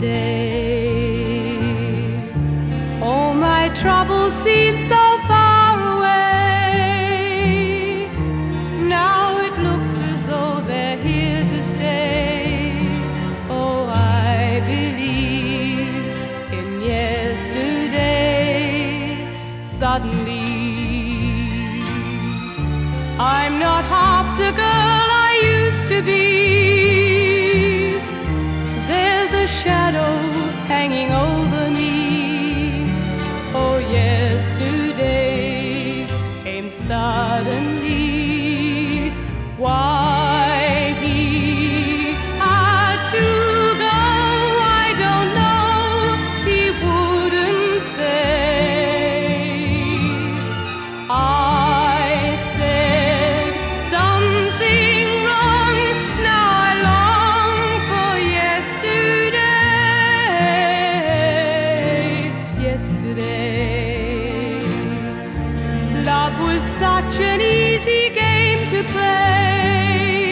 yesterday. Oh, my troubles seem so far away. Now it looks as though they're here to stay. Oh, I believe in yesterday. Suddenly, I'm not half the girl I used to be. There's a shadow hanging over me. Oh, yesterday came suddenly. Why he had to go, I don't know. He wouldn't say. I said something wrong. Now I long for yesterday. Yesterday, love was such an easy game to play.